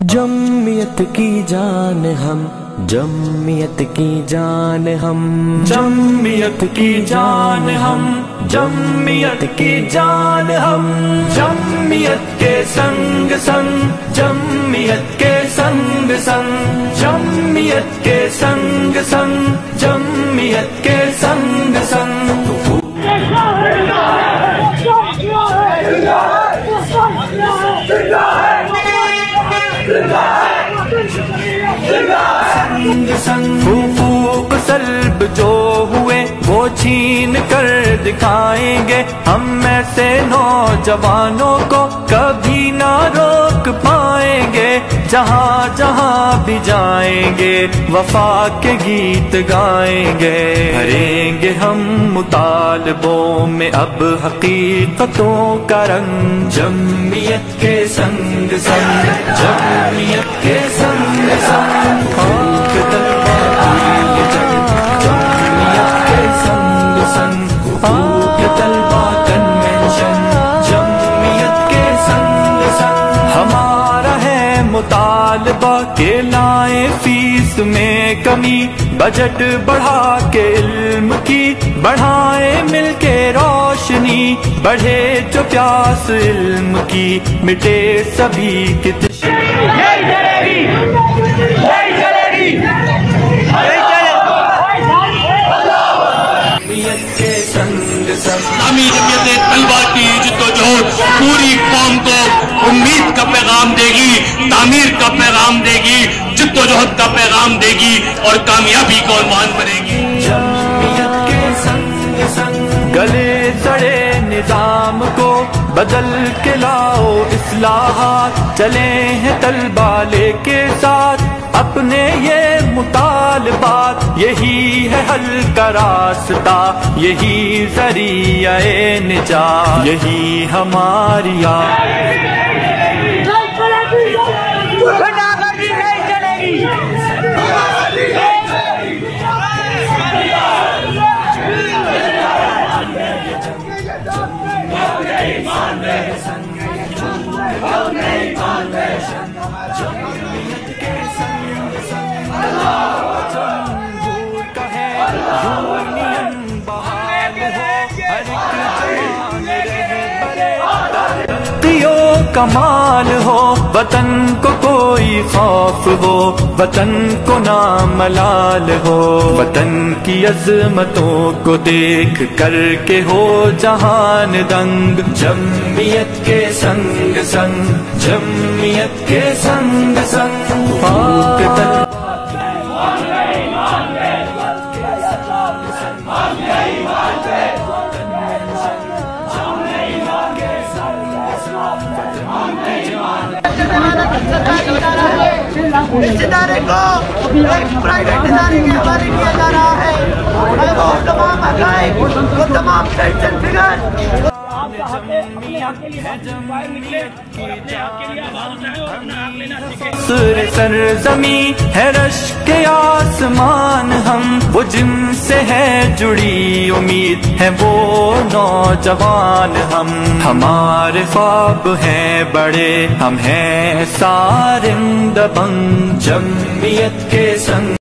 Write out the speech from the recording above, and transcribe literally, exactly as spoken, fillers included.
جمعیت کی جان ہم، جمعیت کی جان ہم، جمعیت کی جان ہم، جمعیت کی جان ہم، جمعیت کے سنگ سنگ، جمعیت کے سنگ سنگ، جمعیت کے سنگ سنگ، جمعیت کے سنگ سنگ۔ حقوق سلب جو ہوئے وہ چھین کر دکھائیں گے، ہم ایسے نوجوانوں کو کبھی نہ روک پائیں گے، جہاں جہاں بھی جائیں گے وفا کے گیت گائیں گے، بھریں گے ہم مطالبوں میں اب حقیقتوں کا رنگ، جمعیت کے سنگ سنگ، جمعیت کے سنگ سنگ، حقوق طلبا کی جنگ، جمعیت کے سنگ سنگ، حقوق طلبا کنونشن، جمعیت کے سنگ سنگ۔ ہمارا ہے مطالبہ کہ لائیں فیس میں کمی، بجٹ بڑھا کے علم کی بڑھائیں مل کے روشنی، بڑھے جو پیاس علم کی مٹے سبھی کی تشنی۔ نہیں چلے گی، نہیں چلے گی، نہیں چلے اسلامی جمعیت طلبہ کی جدوجہد پوری قوم کو امید کا پیغام دے گی، تعمیر کا پیغام دے گی، جدوجہد کا پیغام دے گی اور کامیابی کو عنوان بنے گی۔ جمعیت کے سنگ سنگ، گلے سڑے نظام کو بدل کے لاؤ اصلاحات، چلے ہیں طلبہ لے کے ساتھ اپنے یہ مطالبات، یہی ہے حل کا راستہ، یہی ذریعہ نجات، یہی ہماری آہ۔ کمال ہو وطن کو کوئی خوف ہو، وطن کو نام ملال ہو، وطن کی عظمتوں کو دیکھ کر کے ہو جہان دنگ، جمعیت کے سنگ سنگ، جمعیت کے سنگ سنگ، حقوق طلبا اس ادارے کو ایک پرائیویٹ ادارے کے حوالے کیا جا رہا ہے، وہ تمام حقائق، وہ تمام پینشن فگر سرزمین ہے رشک آسمان ہم، وہ جن سے ہے جڑی امید ہے وہ نوجوان ہم، ہمارے خواب ہیں بڑے ہم ہیں سارند بنگ، جمعیت کے سنگ